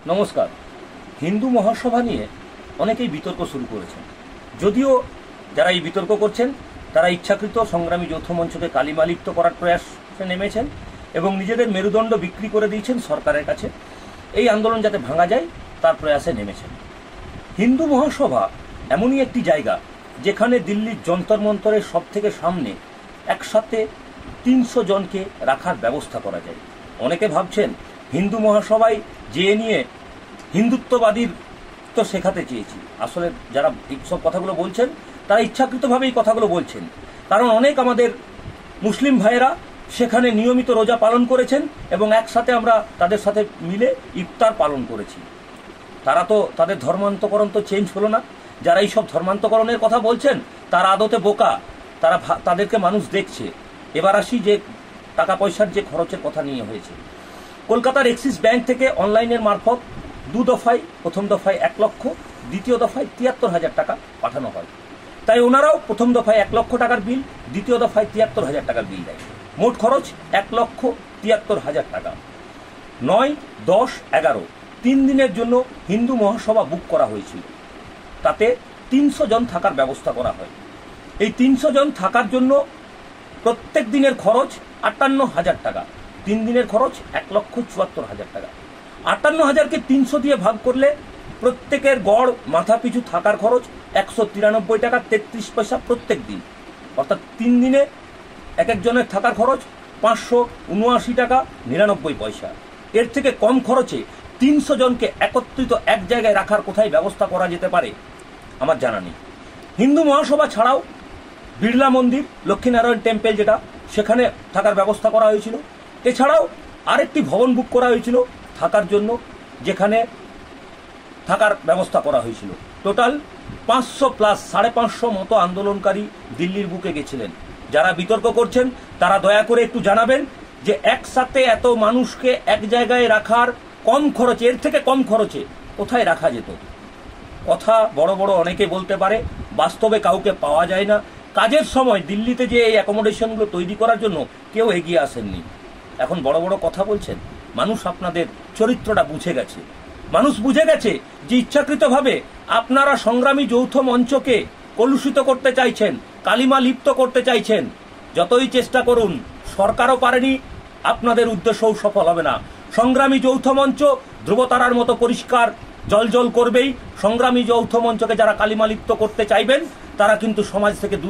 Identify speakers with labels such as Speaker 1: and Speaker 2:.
Speaker 1: নমস্কার। হিন্দু মহাসভা নিয়ে অনেকেই বিতর্ক শুরু করেছেন, যদিও যারা এই বিতর্ক করছেন তারা ইচ্ছাকৃত সংগ্রামী যৌথ মঞ্চকে কালিমালিপ্ত করার প্রয়াসে নেমেছেন এবং নিজেদের মেরুদণ্ড বিক্রি করে দিয়েছেন সরকারের কাছে। এই আন্দোলন যাতে ভাঙা যায় তার প্রয়াসে নেমেছেন। হিন্দু মহাসভা এমনই একটি জায়গা যেখানে দিল্লির যন্তর মন্তরের সব থেকে সামনে একসাথে ৩০০ জনকে রাখার ব্যবস্থা করা যায়। অনেকে ভাবছেন হিন্দু মহাসভায় যে নিয়ে হিন্দুত্ববাদীর তো শেখাতে চেয়েছি। আসলে যারা এইসব কথাগুলো বলছেন তারা ইচ্ছাকৃতভাবে এই কথাগুলো বলছেন, কারণ অনেক আমাদের মুসলিম ভাইয়েরা সেখানে নিয়মিত রোজা পালন করেছেন এবং একসাথে আমরা তাদের সাথে মিলে ইফতার পালন করেছি। তারা তো তাদের ধর্মান্তকরণ তো চেঞ্জ হলো না। যারা এইসব ধর্মান্তকরণের কথা বলছেন তারা আদতে বোকা, তাদেরকে মানুষ দেখছে। এবার আসি যে টাকা পয়সার যে খরচের কথা নিয়ে হয়েছে। কলকাতার এক্সিস ব্যাংক থেকে অনলাইনের মারফত 2 দফায়, প্রথম দফায় 1 লক্ষ, দ্বিতীয় দফায় 73,000 টাকা পাঠানো হয়। তাই ওনারাও প্রথম দফায় 1 লক্ষ টাকার বিল, দ্বিতীয় দফায় 73,000 টাকার বিল দেয়। মোট খরচ 1,73,000 টাকা। 9, 10, 11 3 দিনের জন্য হিন্দু মহাসভা বুক করা হয়েছিল। তাতে 300 জন থাকার ব্যবস্থা করা হয়। এই 300 জন থাকার জন্য প্রত্যেক দিনের খরচ 58,000 টাকা। 3 দিনের খরচ 1,74,000 টাকা। 58,000কে 300 দিয়ে ভাগ করলে প্রত্যেকের গড় মাথা পিছু থাকার খরচ 193 টাকা 33 পয়সা প্রত্যেক দিন। অর্থাৎ 3 দিনে এক একজনের থাকার খরচ 579 টাকা 99 পয়সা। এর থেকে কম খরচে 300 জনকে একত্রিত এক জায়গায় রাখার কোথায় ব্যবস্থা করা যেতে পারে আমার জানা নেই। হিন্দু মহাসভা ছাড়াও বিড়লা মন্দির, লক্ষ্মীনারায়ণ টেম্পল যেটা, সেখানে থাকার ব্যবস্থা করা হয়েছিল। এছাড়াও আরেকটি ভবন বুক করা হয়েছিল থাকার জন্য, যেখানে থাকার ব্যবস্থা করা হয়েছিল। টোটাল 500 প্লাস 550 মতো আন্দোলনকারী দিল্লির বুকে গেছিলেন। যারা বিতর্ক করছেন তারা দয়া করে একটু জানাবেন যে একসাথে এত মানুষকে এক জায়গায় রাখার কম খরচে, এর থেকে কম খরচে কোথায় রাখা যেত। কথা বড় বড় অনেকে বলতে পারে, বাস্তবে কাউকে পাওয়া যায় না। কাজের সময় দিল্লিতে যে এই অ্যাকোমোডেশনগুলো তৈরি করার জন্য কেউ এগিয়ে আসেননি। এখন বড় বড় কথা বলছেন। মানুষ আপনাদের চরিত্রটা বুঝে গেছে। মানুষ বুঝে গেছে যে ইচ্ছাকৃতভাবে আপনারা সংগ্রামী যৌথ মঞ্চকে কলুষিত করতে চাইছেন, কালিমা লিপ্ত করতে চাইছেন। যতই চেষ্টা করুন সরকারও পারেনি, আপনাদের উদ্দেশ্যও সফল হবে না। সংগ্রামী যৌথ মঞ্চ ধ্রুবতারার মতো পরিষ্কার জলজল করবেই। সংগ্রামী যৌথ মঞ্চকে যারা কালিমা লিপ্ত করতে চাইবেন তারা কিন্তু সমাজ থেকে